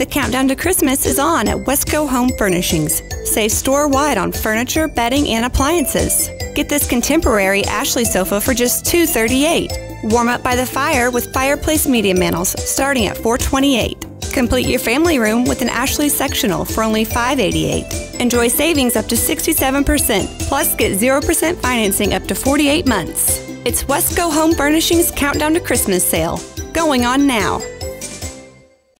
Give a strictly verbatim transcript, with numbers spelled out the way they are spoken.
The countdown to Christmas is on at Westco Home Furnishings. Save store-wide on furniture, bedding, and appliances. Get this contemporary Ashley sofa for just two hundred thirty-eight dollars. Warm up by the fire with fireplace media mantles starting at four hundred twenty-eight dollars. Complete your family room with an Ashley sectional for only five hundred eighty-eight dollars. Enjoy savings up to sixty-seven percent, plus get zero percent financing up to forty-eight months. It's Westco Home Furnishings Countdown to Christmas sale, going on now.